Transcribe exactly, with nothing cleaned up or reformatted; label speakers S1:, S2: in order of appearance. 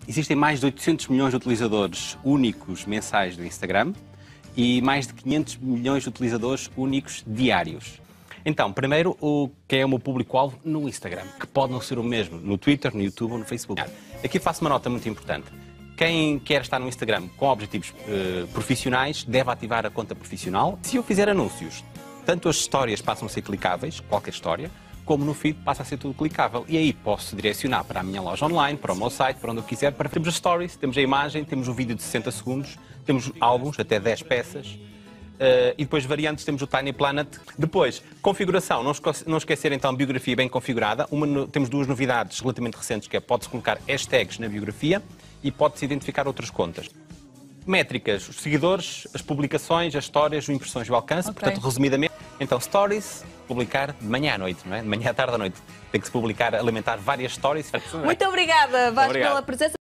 S1: Existem mais de oitocentos milhões de utilizadores únicos mensais do Instagram e mais de quinhentos milhões de utilizadores únicos diários. Então, primeiro, o que é o meu público-alvo no Instagram, que pode não ser o mesmo no Twitter, no YouTube ou no Facebook. Aqui faço uma nota muito importante. Quem quer estar no Instagram com objetivos uh, profissionais deve ativar a conta profissional. Se eu fizer anúncios, tanto as histórias passam a ser clicáveis, qualquer história, como no feed passa a ser tudo clicável. E aí posso direcionar para a minha loja online, para o meu site, para onde eu quiser. Para... Temos as stories, temos a imagem, temos um vídeo de sessenta segundos, temos álbuns, até dez peças. Uh, e depois variantes, temos o Tiny Planet. Depois, configuração, não, esque não esquecer então a biografia bem configurada. Uma no... Temos duas novidades relativamente recentes, que é pode-se colocar hashtags na biografia e pode-se identificar outras contas. Métricas, os seguidores, as publicações, as histórias, as impressões e o alcance. Okay. Portanto, resumidamente, então stories, publicar de manhã à noite, não é? De manhã à tarde à noite. Tem que se publicar, alimentar várias stories.
S2: Muito obrigada, Vasco, pela presença.